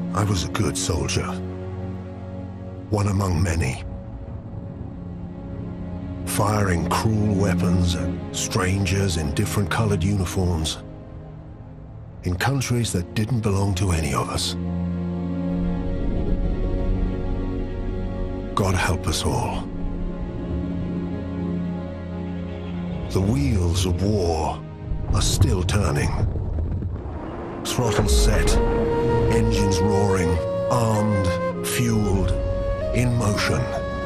I was a good soldier. One among many. Firing cruel weapons at strangers in different colored uniforms. In countries that didn't belong to any of us. God help us all. The wheels of war are still turning. Throttles set, engines roaring, armed, fueled, in motion.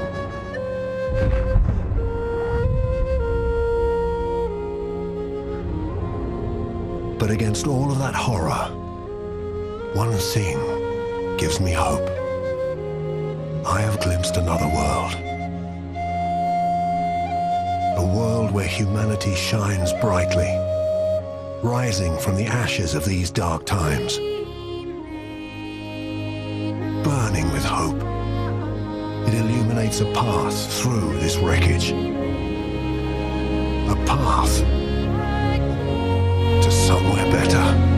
But against all of that horror, one thing gives me hope. I have glimpsed another world. A world where humanity shines brightly, rising from the ashes of these dark times. Burning with hope, it illuminates a path through this wreckage. A path to somewhere better.